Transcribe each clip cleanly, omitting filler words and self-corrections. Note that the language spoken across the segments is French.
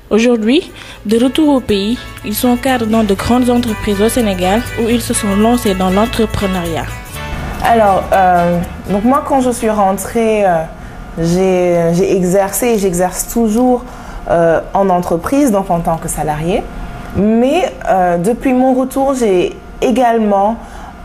Aujourd'hui, de retour au pays, ils sont cadres dans de grandes entreprises au Sénégal où ils se sont lancés dans l'entrepreneuriat. Alors, donc moi quand je suis rentrée, j'ai exercé et j'exerce toujours en entreprise, donc en tant que salariée. Mais depuis mon retour, j'ai également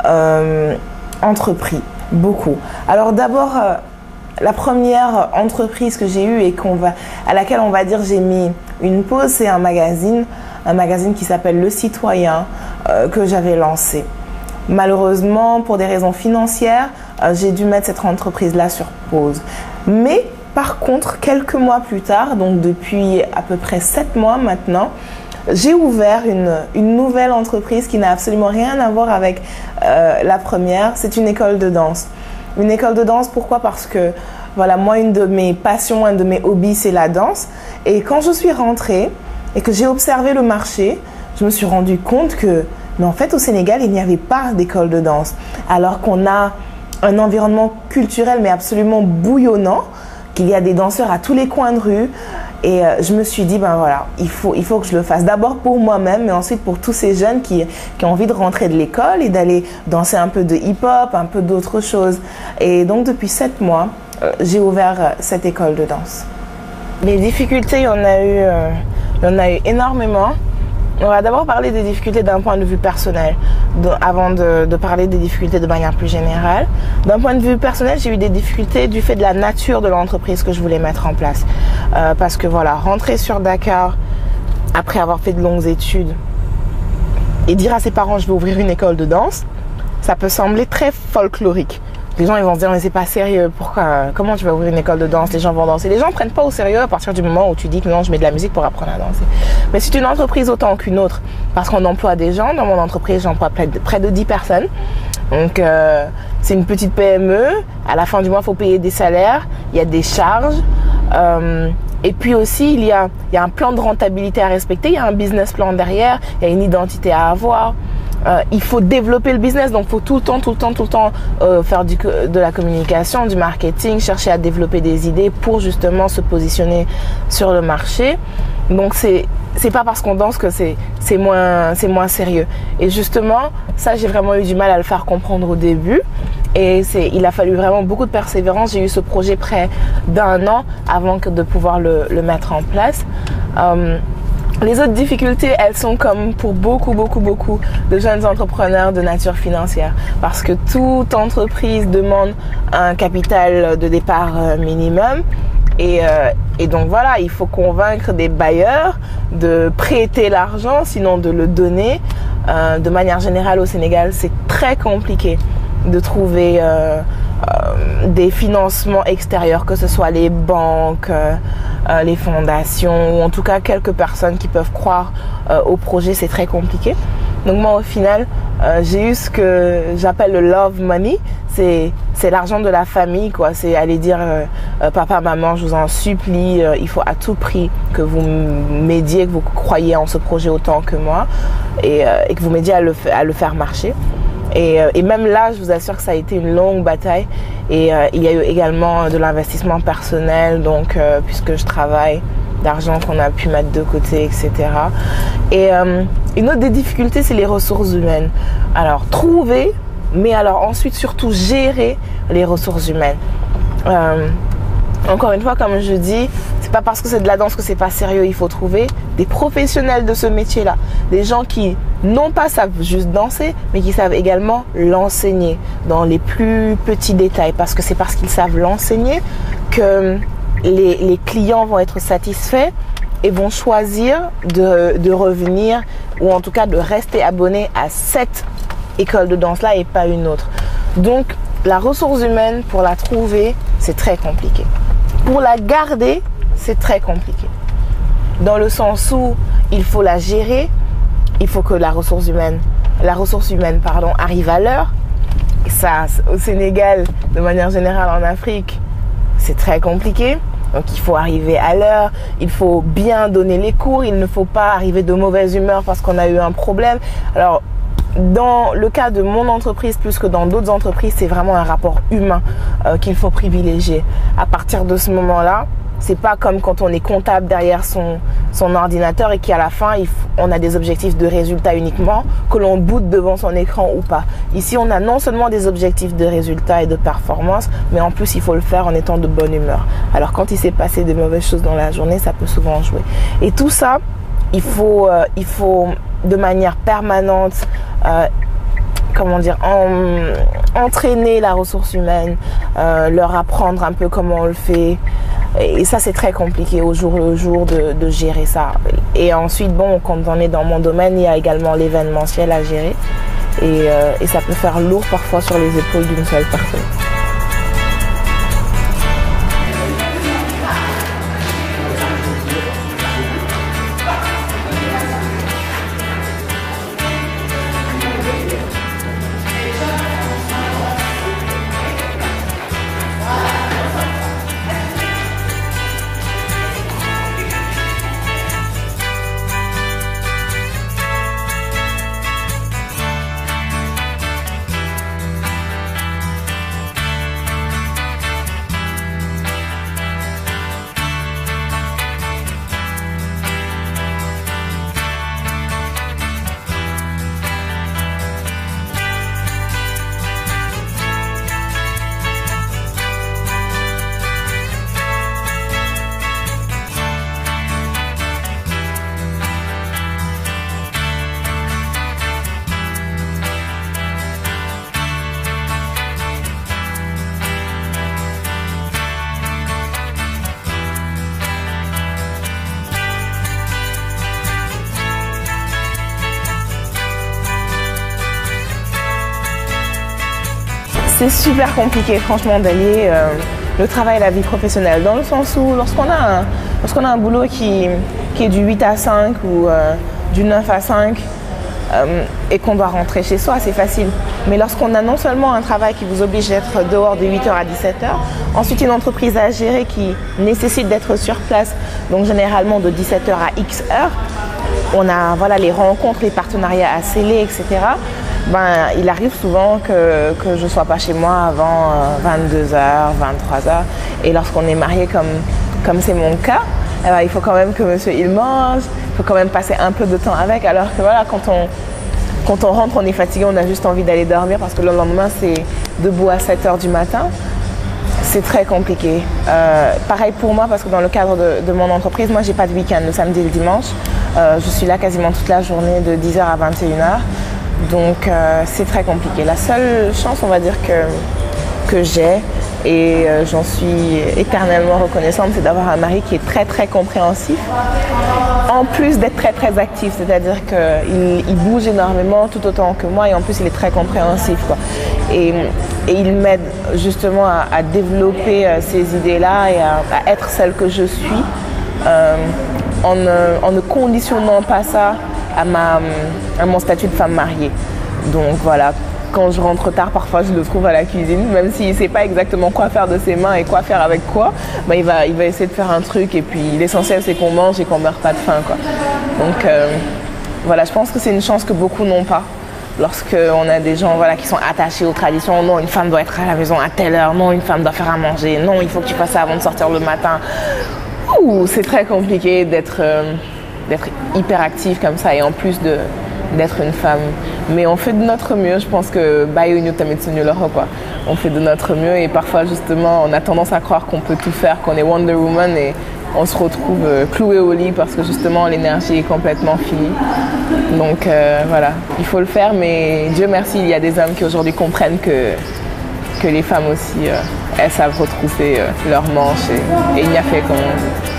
entrepris beaucoup. Alors d'abord, la première entreprise que j'ai eue et à laquelle on va dire j'ai mis une pause, c'est un magazine qui s'appelle Le Citoyen que j'avais lancé. Malheureusement, pour des raisons financières, j'ai dû mettre cette entreprise-là sur pause. Mais par contre, quelques mois plus tard, donc depuis à peu près 7 mois maintenant, j'ai ouvert une nouvelle entreprise qui n'a absolument rien à voir avec la première. C'est une école de danse. Une école de danse, pourquoi? Parce que voilà, moi, une de mes passions, un de mes hobbies, c'est la danse. Et quand je suis rentrée et que j'ai observé le marché, je me suis rendu compte que, mais en fait, au Sénégal, il n'y avait pas d'école de danse. Alors qu'on a un environnement culturel, mais absolument bouillonnant, qu'il y a des danseurs à tous les coins de rue. Et je me suis dit, ben voilà, il faut que je le fasse. D'abord pour moi-même, mais ensuite pour tous ces jeunes qui ont envie de rentrer de l'école et d'aller danser un peu de hip-hop, un peu d'autres choses. Et donc depuis 7 mois, j'ai ouvert cette école de danse. Les difficultés, il y en a eu énormément. On va d'abord parler des difficultés d'un point de vue personnel, avant de parler des difficultés de manière plus générale. D'un point de vue personnel, j'ai eu des difficultés du fait de la nature de l'entreprise que je voulais mettre en place. Parce que voilà, rentrer sur Dakar après avoir fait de longues études et dire à ses parents je vais ouvrir une école de danse, ça peut sembler très folklorique. Les gens ils vont se dire mais c'est pas sérieux, comment tu vas ouvrir une école de danse, les gens vont danser. Les gens ne prennent pas au sérieux à partir du moment où tu dis que non, je mets de la musique pour apprendre à danser. Mais c'est une entreprise autant qu'une autre parce qu'on emploie des gens. Dans mon entreprise, j'emploie près de 10 personnes. Donc c'est une petite PME. À la fin du mois, il faut payer des salaires, il y a des charges. Et puis aussi, il y a un plan de rentabilité à respecter, il y a un business plan derrière, il y a une identité à avoir. Il faut développer le business, donc il faut tout le temps faire de la communication, du marketing, chercher à développer des idées pour justement se positionner sur le marché. Donc c'est pas parce qu'on danse que c'est moins sérieux. Et justement, ça j'ai vraiment eu du mal à le faire comprendre au début. Et il a fallu vraiment beaucoup de persévérance. J'ai eu ce projet près d'1 an avant de pouvoir le mettre en place. Les autres difficultés, elles sont comme pour beaucoup de jeunes entrepreneurs de nature financière. Parce que toute entreprise demande un capital de départ minimum. Et donc voilà, il faut convaincre des bailleurs de prêter l'argent, sinon de le donner. De manière générale au Sénégal, c'est très compliqué de trouver des financements extérieurs, que ce soit les banques, les fondations ou en tout cas quelques personnes qui peuvent croire au projet. C'est très compliqué. Donc moi au final j'ai eu ce que j'appelle le love money. C'est l'argent de la famille, quoi. C'est aller dire papa, maman, je vous en supplie, il faut à tout prix que vous m'aidiez, que vous croyez en ce projet autant que moi et que vous m'aidiez à le faire marcher. Et même là, je vous assure que ça a été une longue bataille. Et il y a eu également de l'investissement personnel, donc puisque je travaille, d'argent qu'on a pu mettre de côté, etc. Et une autre des difficultés, c'est les ressources humaines. Alors, trouver, mais alors ensuite surtout gérer les ressources humaines. Encore une fois, comme je dis, c'est pas parce que c'est de la danse que c'est pas sérieux. Il faut trouver des professionnels de ce métier-là, des gens qui non pas savent juste danser, mais qui savent également l'enseigner dans les plus petits détails. Parce que c'est parce qu'ils savent l'enseigner que les clients vont être satisfaits et vont choisir de revenir ou en tout cas de rester abonnés à cette école de danse-là et pas une autre. Donc, la ressource humaine, pour la trouver, c'est très compliqué. Pour la garder, c'est très compliqué. Dans le sens où il faut la gérer, il faut que la ressource humaine arrive à l'heure. Et ça, au Sénégal, de manière générale en Afrique, c'est très compliqué. Donc il faut arriver à l'heure, il faut bien donner les cours, il ne faut pas arriver de mauvaise humeur parce qu'on a eu un problème. Alors, dans le cas de mon entreprise, plus que dans d'autres entreprises, c'est vraiment un rapport humain qu'il faut privilégier. À partir de ce moment-là, C'est pas comme quand on est comptable derrière son ordinateur et qu'à la fin, on a des objectifs de résultats uniquement, que l'on boude devant son écran ou pas. Ici, on a non seulement des objectifs de résultats et de performance, mais en plus, il faut le faire en étant de bonne humeur. Alors, quand il s'est passé des mauvaises choses dans la journée, ça peut souvent jouer. Et tout ça, il faut de manière permanente, entraîner la ressource humaine, leur apprendre un peu comment on le fait. Et ça, c'est très compliqué au jour le jour de gérer ça. Et ensuite, bon, quand on est dans mon domaine, il y a également l'événementiel à gérer. Et ça peut faire lourd parfois sur les épaules d'une seule personne. C'est super compliqué, franchement, d'allier le travail et la vie professionnelle. Dans le sens où, lorsqu'on a un boulot qui est du 8 à 5 ou du 9 à 5 et qu'on doit rentrer chez soi, c'est facile. Mais lorsqu'on a non seulement un travail qui vous oblige d'être dehors de 8h à 17h, ensuite une entreprise à gérer qui nécessite d'être sur place, donc généralement de 17h à X heures, on a les rencontres, les partenariats à sceller, etc. Il arrive souvent que je ne sois pas chez moi avant 22h, 23h. Et lorsqu'on est marié comme c'est mon cas, il faut quand même que monsieur il mange, il faut quand même passer un peu de temps avec. Alors que voilà, quand on rentre, on est fatigué, on a juste envie d'aller dormir parce que le lendemain, c'est debout à 7h du matin. C'est très compliqué. Pareil pour moi parce que dans le cadre de mon entreprise, moi, j'ai pas de week-end le samedi et le dimanche. Je suis là quasiment toute la journée de 10h à 21h. Donc c'est très compliqué. La seule chance, on va dire, que j'ai, et j'en suis éternellement reconnaissante, c'est d'avoir un mari qui est très très compréhensif, en plus d'être très très actif, c'est-à-dire qu'il bouge énormément tout autant que moi et en plus il est très compréhensif, quoi. Et il m'aide justement à développer ces idées-là et à être celle que je suis en ne conditionnant pas ça à mon statut de femme mariée. Donc voilà, quand je rentre tard, parfois je le trouve à la cuisine, même s'il ne sait pas exactement quoi faire de ses mains et quoi faire avec quoi, il va essayer de faire un truc et puis l'essentiel c'est qu'on mange et qu'on ne meurt pas de faim, quoi. Donc voilà, je pense que c'est une chance que beaucoup n'ont pas. Lorsqu'on a des gens qui sont attachés aux traditions, non, une femme doit être à la maison à telle heure, non, une femme doit faire à manger, non, il faut que tu fasses ça avant de sortir le matin. C'est très compliqué d'être hyper active comme ça et en plus d'être une femme. Mais on fait de notre mieux, je pense que on fait de notre mieux et parfois justement on a tendance à croire qu'on peut tout faire, qu'on est Wonder Woman et on se retrouve cloué au lit parce que justement l'énergie est complètement finie. Donc voilà, il faut le faire, mais Dieu merci, il y a des hommes qui aujourd'hui comprennent que les femmes aussi, elles savent retrousser leurs manches et il n'y a fait comme on dit.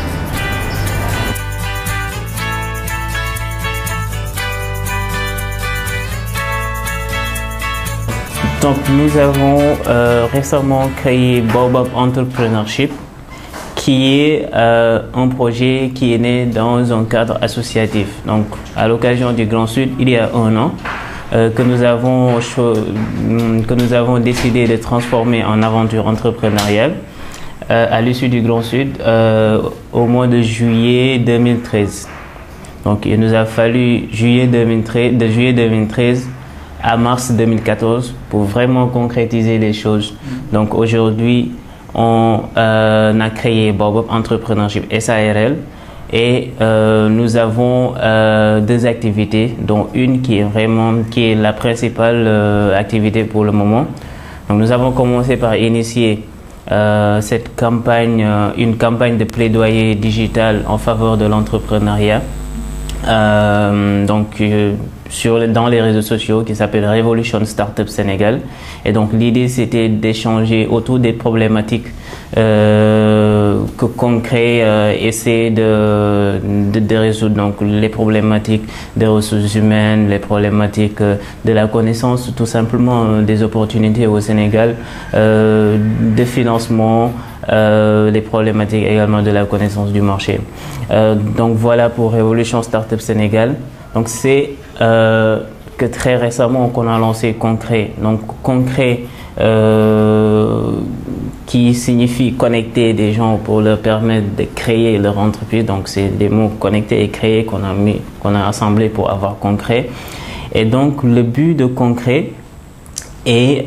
Donc nous avons récemment créé Baobab Entrepreneurship, qui est un projet qui est né dans un cadre associatif. Donc à l'occasion du Grand Sud, il y a 1 an, que nous avons décidé de transformer en aventure entrepreneuriale à l'issue du Grand Sud au mois de juillet 2013. Donc il nous a fallu de juillet 2013 à mars 2014 pour vraiment concrétiser les choses. Donc aujourd'hui, on a créé Baobab Entrepreneurship SARL et nous avons deux activités, dont une qui est la principale activité pour le moment. Donc nous avons commencé par initier cette campagne, une campagne de plaidoyer digital en faveur de l'entrepreneuriat. Dans les réseaux sociaux qui s'appelle Révolution Startup Sénégal. Et donc l'idée c'était d'échanger autour des problématiques que Concret essaie de résoudre. Donc les problématiques des ressources humaines, les problématiques de la connaissance, tout simplement des opportunités au Sénégal, de financement, les problématiques également de la connaissance du marché. Donc voilà pour Révolution Startup Sénégal. Donc c'est que très récemment qu'on a lancé Concret. Donc Concret qui signifie connecter des gens pour leur permettre de créer leur entreprise. Donc c'est des mots connecter et créer qu'on a assemblés pour avoir Concret. Et donc le but de Concret est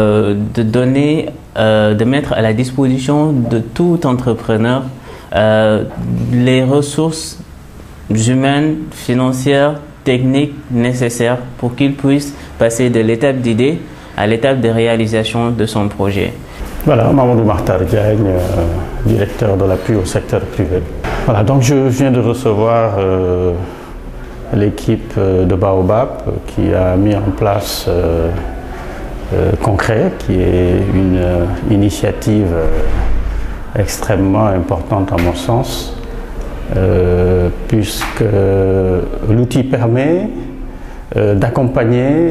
de mettre à la disposition de tout entrepreneur les ressources humaines, financières, techniques nécessaires pour qu'il puisse passer de l'étape d'idée à l'étape de réalisation de son projet. Voilà, Mamadou Makhtar Diagne, directeur de l'appui au secteur privé. Voilà, donc je viens de recevoir l'équipe de Baobab qui a mis en place Concret, qui est une initiative extrêmement importante à mon sens. Puisque l'outil permet d'accompagner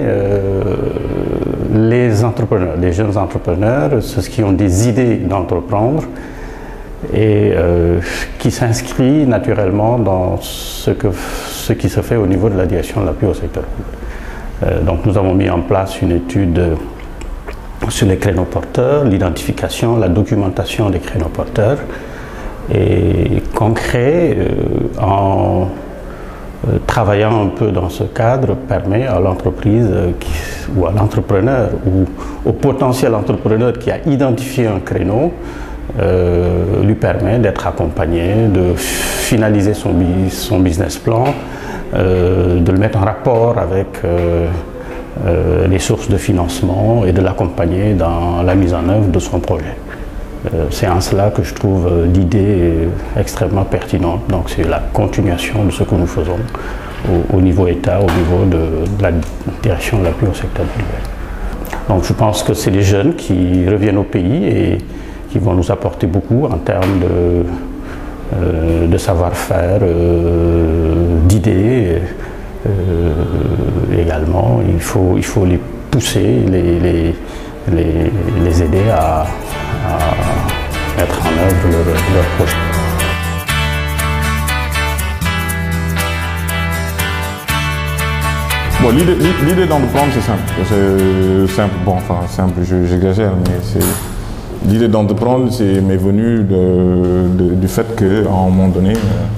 les entrepreneurs, les jeunes entrepreneurs, ceux qui ont des idées d'entreprendre et qui s'inscrit naturellement dans ce qui se fait au niveau de la direction de l'appui au secteur privé. Donc nous avons mis en place une étude sur les créneaux porteurs, l'identification, la documentation des créneaux porteurs. Et Concret, en travaillant un peu dans ce cadre, permet à l'entreprise ou à l'entrepreneur ou au potentiel entrepreneur qui a identifié un créneau, lui permet d'être accompagné, de finaliser son business plan, de le mettre en rapport avec les sources de financement et de l'accompagner dans la mise en œuvre de son projet. C'est en cela que je trouve l'idée extrêmement pertinente. Donc c'est la continuation de ce que nous faisons au niveau État, au niveau de la direction de l'appui au secteur privé. Donc je pense que c'est les jeunes qui reviennent au pays et qui vont nous apporter beaucoup en termes de savoir-faire, d'idées. Également, il faut les pousser, les aider à mettre en œuvre leur projet. Bon, l'idée d'entreprendre, c'est simple. C'est simple, bon, enfin simple, j'exagère, mais l'idée d'entreprendre m'est venue du fait qu'à un moment donné,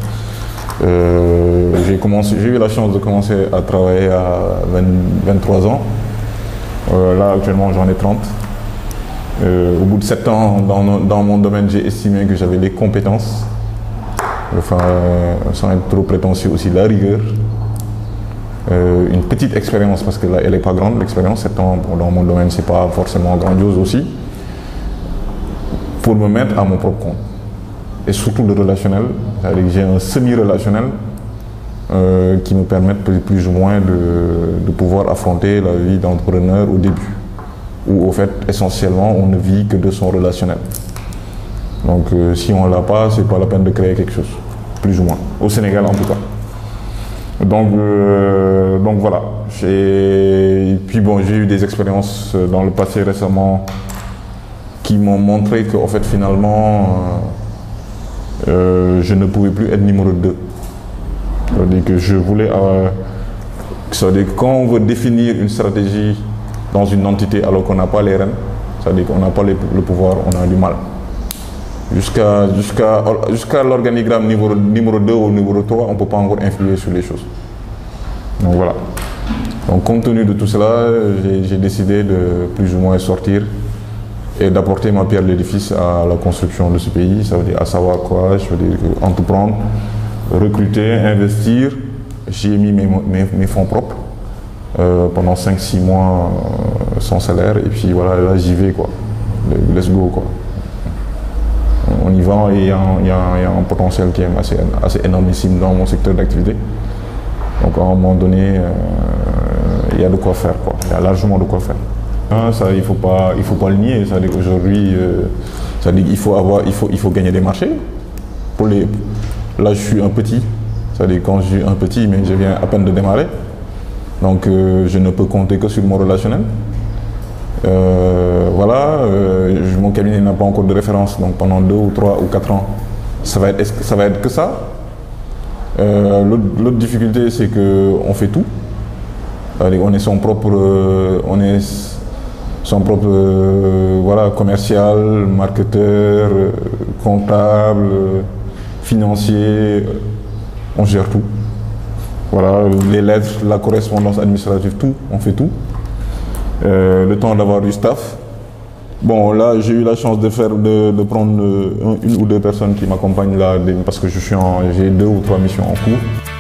j'ai eu la chance de commencer à travailler à 23 ans. Là, actuellement, j'en ai 30. Au bout de 7 ans, dans mon domaine, j'ai estimé que j'avais les compétences, enfin, sans être trop prétentieux aussi, la rigueur, une petite expérience, parce que là, elle n'est pas grande, l'expérience, 7 ans, bon, dans mon domaine, c'est pas forcément grandiose aussi, pour me mettre à mon propre compte. Et surtout le relationnel, c'est-à-dire que j'ai un semi-relationnel qui me permettent plus ou moins de pouvoir affronter la vie d'entrepreneur au début. Où au fait, essentiellement, on ne vit que de son relationnel. Donc si on ne l'a pas, c'est pas la peine de créer quelque chose, plus ou moins, au Sénégal en tout cas. Donc voilà. Et puis bon, j'ai eu des expériences dans le passé récemment qui m'ont montré qu'en fait finalement, je ne pouvais plus être numéro 2. C'est-à-dire que je voulais... c'est-à-dire que quand on veut définir une stratégie dans une entité alors qu'on n'a pas les rênes, c'est-à-dire qu'on n'a pas le pouvoir, on a du mal. Jusqu'à l'organigramme numéro 2 ou numéro 3, on ne peut pas encore influer sur les choses. Donc voilà. Donc compte tenu de tout cela, j'ai décidé de plus ou moins sortir et d'apporter ma pierre de l'édifice à la construction de ce pays. Ça veut dire à savoir quoi? Je veux dire entreprendre, recruter, investir. J'y ai mis mes fonds propres pendant 5-6 mois sans salaire et puis voilà, là j'y vais quoi. Let's go quoi. On y va et il y a un potentiel qui est assez énormissime dans mon secteur d'activité. Donc à un moment donné, il y a de quoi faire quoi. Il y a largement de quoi faire. Ça, il faut pas le nier. C'est-à-dire qu'aujourd'hui, il faut gagner des marchés. Là, je suis un petit. C'est-à-dire quand je suis un petit, mais je viens à peine de démarrer. Donc, je ne peux compter que sur mon relationnel. Voilà, mon cabinet n'a pas encore de référence. Donc, pendant 2 ou 3 ou 4 ans, ça va être que ça. L'autre difficulté, c'est qu'on fait tout. On est son propre, voilà, commercial, marketeur, comptable, financier, on gère tout. Voilà, les lettres, la correspondance administrative, tout, on fait tout. Le temps d'avoir du staff. Bon, là, j'ai eu la chance de prendre 1 ou 2 personnes qui m'accompagnent là, parce que j'ai 2 ou 3 missions en cours.